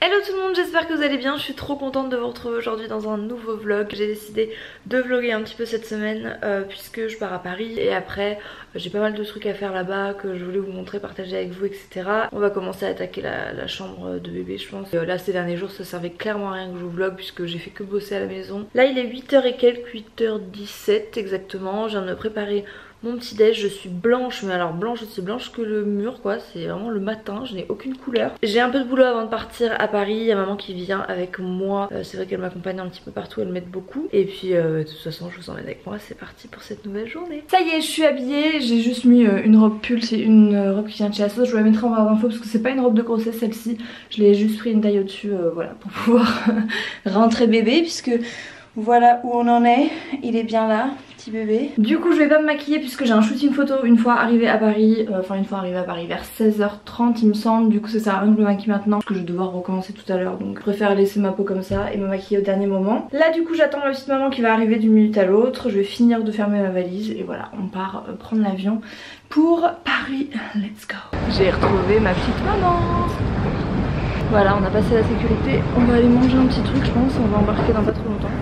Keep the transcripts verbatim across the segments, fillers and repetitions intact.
Hello tout le monde, j'espère que vous allez bien. Je suis trop contente de vous retrouver aujourd'hui dans un nouveau vlog. J'ai décidé de vlogger un petit peu cette semaine euh, puisque je pars à Paris et après euh, j'ai pas mal de trucs à faire là-bas que je voulais vous montrer, partager avec vous, et cetera. On va commencer à attaquer la, la chambre de bébé, je pense. Euh, là ces derniers jours ça servait clairement à rien que je vous vlog puisque j'ai fait que bosser à la maison. Là il est huit heures et quelques, huit heures dix-sept exactement. Je viens de me préparer mon petit déj, je suis blanche, mais alors blanche aussi blanche que le mur quoi, c'est vraiment le matin, je n'ai aucune couleur. J'ai un peu de boulot avant de partir à Paris, il y a maman qui vient avec moi, euh, c'est vrai qu'elle m'accompagne un petit peu partout, elle m'aide beaucoup. Et puis euh, de toute façon je vous emmène avec moi, c'est parti pour cette nouvelle journée. Ça y est, je suis habillée, j'ai juste mis euh, une robe pull, c'est une euh, robe qui vient de chez Asos, je vous la mettrai en barre d'infos parce que c'est pas une robe de grossesse celle-ci, je l'ai juste pris une taille au-dessus, euh, voilà, pour pouvoir rentrer bébé puisque... Voilà où on en est, il est bien là, petit bébé. Du coup je vais pas me maquiller puisque j'ai un shooting photo une fois arrivé à Paris, euh, enfin une fois arrivé à Paris vers seize heures trente il me semble. Du coup ça sert à rien que je me maquille maintenant parce que je vais devoir recommencer tout à l'heure, donc je préfère laisser ma peau comme ça et me maquiller au dernier moment. Là du coup j'attends ma petite maman qui va arriver d'une minute à l'autre, je vais finir de fermer ma valise et voilà on part euh, prendre l'avion pour Paris, let's go. J'ai retrouvé ma petite maman. Voilà, on a passé la sécurité, on va aller manger un petit truc je pense, on va embarquer dans pas trop longtemps.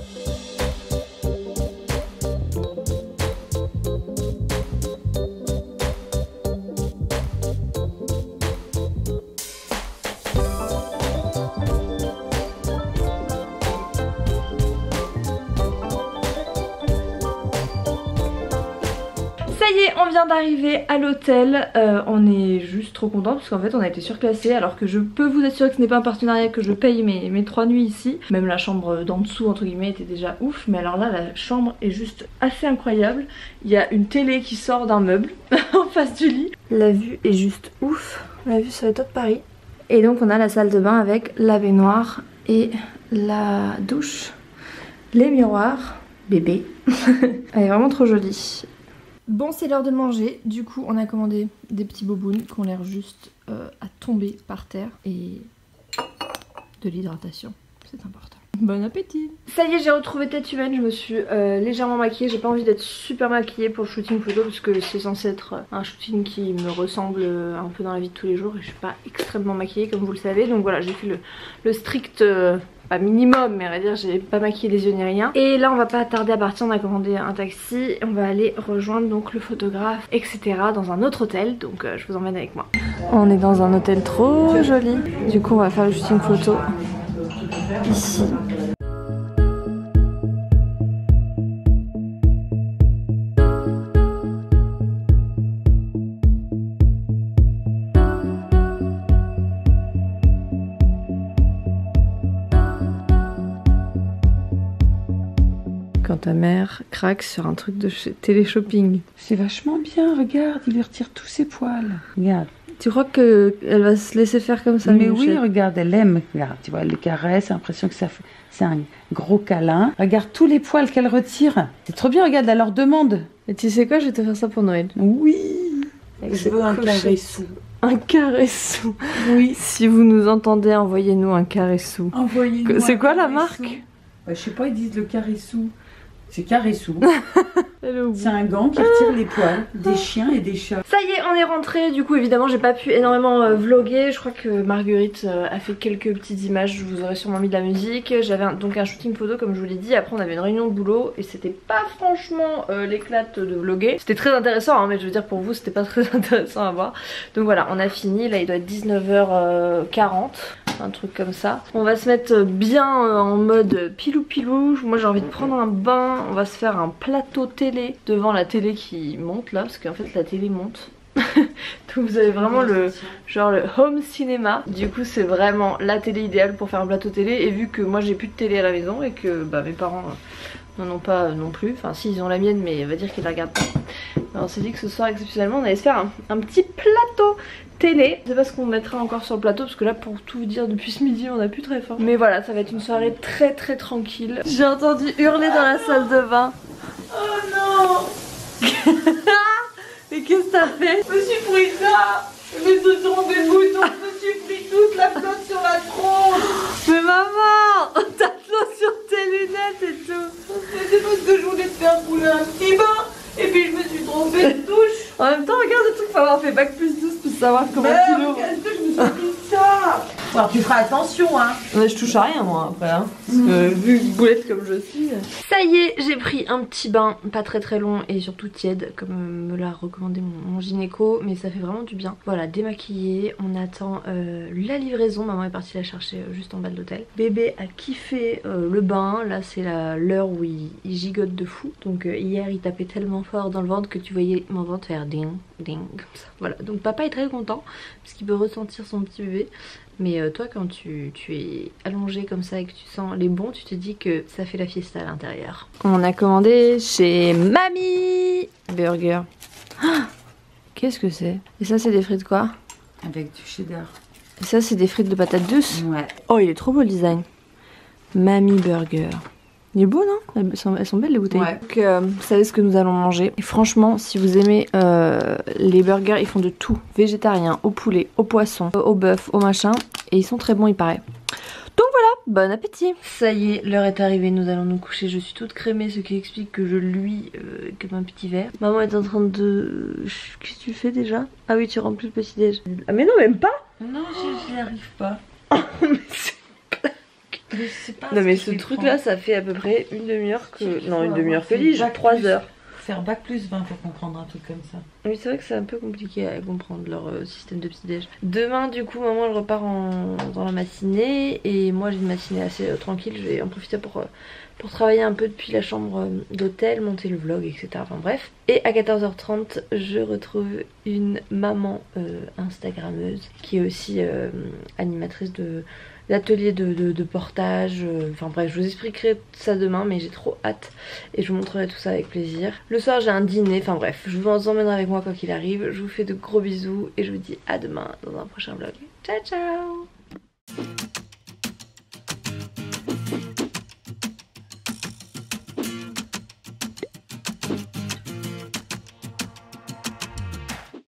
Ça y est, on vient d'arriver à l'hôtel, euh, on est juste trop content parce qu'en fait on a été surclassé, alors que je peux vous assurer que ce n'est pas un partenariat, que je paye mes, mes trois nuits ici. Même la chambre d'en dessous entre guillemets était déjà ouf, mais alors là la chambre est juste assez incroyable. Il y a une télé qui sort d'un meuble en face du lit. La vue est juste ouf, la vue sur les toits de Paris. Et donc on a la salle de bain avec la baignoire et la douche, les miroirs, bébé. Elle est vraiment trop jolie. Bon, c'est l'heure de manger, du coup on a commandé des petits bobounes qui ont l'air juste euh, à tomber par terre et de l'hydratation, c'est important. Bon appétit. Ça y est, j'ai retrouvé tête humaine, je me suis euh, légèrement maquillée, j'ai pas envie d'être super maquillée pour le shooting photo parce que c'est censé être un shooting qui me ressemble un peu dans la vie de tous les jours et je suis pas extrêmement maquillée comme vous le savez, donc voilà j'ai fait le, le strict... Euh, pas minimum mais on va dire j'ai pas maquillé les yeux ni rien. Et là on va pas tarder à partir, on a commandé un taxi, on va aller rejoindre donc le photographe etc dans un autre hôtel, donc euh, je vous emmène avec moi. On est dans un hôtel trop joli, du coup on va faire le shooting photo ici. Quand ta mère craque sur un truc de télé-shopping. C'est vachement bien, regarde, il lui retire tous ses poils. Regarde. Tu crois qu'elle va se laisser faire comme ça? Mais oui, regarde, elle aime. Regarde, tu vois, elle le caresse, l'impression que ça fait... c'est un gros câlin. Regarde tous les poils qu'elle retire. C'est trop bien, regarde, elle leur demande. Et tu sais quoi, je vais te faire ça pour Noël. Oui. Je veux un caressou. Un caressou. Oui. Si vous nous entendez, envoyez-nous un caressou. Envoyez-nous. C'est quoi la marque? Bah, je sais pas, ils disent le caressou. C'est caressou. C'est un gant qui retire les poils des chiens et des chats. Ça y est, on est rentré. Du coup, évidemment, j'ai pas pu énormément euh, vlogger. Je crois que Marguerite euh, a fait quelques petites images. Je vous aurais sûrement mis de la musique. J'avais donc un shooting photo, comme je vous l'ai dit. Après, on avait une réunion de boulot et c'était pas franchement euh, l'éclate de vlogger. C'était très intéressant, hein, mais je veux dire, pour vous, c'était pas très intéressant à voir. Donc voilà, on a fini. Là, il doit être dix-neuf heures quarante. Un truc comme ça. On va se mettre bien en mode pilou pilou. Moi j'ai envie de prendre un bain. On va se faire un plateau télé devant la télé qui monte là, parce qu'en fait la télé monte. Donc vous avez vraiment le genre le home cinéma. Du coup c'est vraiment la télé idéale pour faire un plateau télé. Et vu que moi j'ai plus de télé à la maison et que bah, mes parents n'en ont pas non plus, enfin si ils ont la mienne mais on va dire qu'ils la regardent pas, alors on s'est dit que ce soir exceptionnellement on allait se faire un, un petit plateau télé. Je sais pas ce qu'on mettra encore sur le plateau parce que là pour tout vous dire depuis ce midi on a plus très faim. Mais voilà, ça va être une soirée très très tranquille. J'ai entendu hurler dans la salle de bain. Oh non. Mais qu'est-ce que t'as fait? Je me suis pris ça. Mais ce sont des boutons. Je me suis pris toute la flotte sur la tronche. Mais maman, t'as de l'eau sur tes lunettes et tout. C'est parce que je voulais te faire couler un petit bain. Et puis je me suis trompée de douche. En même temps regarde le truc, faut avoir fait bac plus douze pour savoir comment Mais tu l'ouvres. Est-ce que je me suis dit ça? Alors tu feras attention hein. Mais je touche à rien moi après hein. Parce que vu boulette comme je suis. Ça y est, j'ai pris un petit bain, pas très très long et surtout tiède comme me l'a recommandé mon, mon gynéco, mais ça fait vraiment du bien. Voilà, démaquillée, on attend euh, la livraison, maman est partie la chercher euh, juste en bas de l'hôtel. Bébé a kiffé euh, le bain, là c'est l'heure où il, il gigote de fou. Donc euh, hier il tapait tellement fort dans le ventre que tu voyais mon ventre faire ding ding comme ça. Voilà, donc papa est très content parce qu'il peut ressentir son petit bébé. Mais euh, toi quand tu, tu es allongé comme ça et que tu sens les bons, tu te dis que ça fait la fiesta à l'intérieur. On a commandé chez Mamie Burger. Ah, qu'est-ce que c'est? Et ça c'est des frites quoi? Avec du cheddar. Et ça c'est des frites de patates douces? Ouais. Oh il est trop beau le design. Mamie Burger. Il est beau non? Elles sont, elles sont belles les bouteilles. Ouais. Donc euh, vous savez ce que nous allons manger. Et franchement si vous aimez euh, les burgers, ils font de tout. Végétarien, au poulet, au poisson, au bœuf, au machin. Et ils sont très bons il paraît. Donc voilà, bon appétit. Ça y est, l'heure est arrivée, nous allons nous coucher. Je suis toute crémée, ce qui explique que je luis euh, comme un petit verre. Maman est en train de... Qu'est-ce que tu fais déjà? Ah oui, tu remplis le petit déj. Ah mais non, même pas. Non, je n'y arrive pas. Mais c'est... Je sais pas. Non mais ce truc là ça fait à peu près une demi-heure que... Non une demi-heure que lis, trois heures. Faire bac plus vingt pour comprendre un truc comme ça. Oui c'est vrai que c'est un peu compliqué à comprendre leur euh, système de petit déj. Demain du coup maman elle repart en... dans la matinée et moi j'ai une matinée assez euh, tranquille. Je vais en profiter pour, euh, pour travailler un peu depuis la chambre euh, d'hôtel, monter le vlog et cetera. Enfin bref. Et à quatorze heures trente je retrouve une maman euh, instagrammeuse qui est aussi euh, animatrice de... l'atelier de, de, de portage, euh, enfin bref je vous expliquerai ça demain mais j'ai trop hâte et je vous montrerai tout ça avec plaisir. Le soir j'ai un dîner, enfin bref je vous emmènerai avec moi quoi qu'il arrive. Je vous fais de gros bisous et je vous dis à demain dans un prochain vlog. Ciao ciao.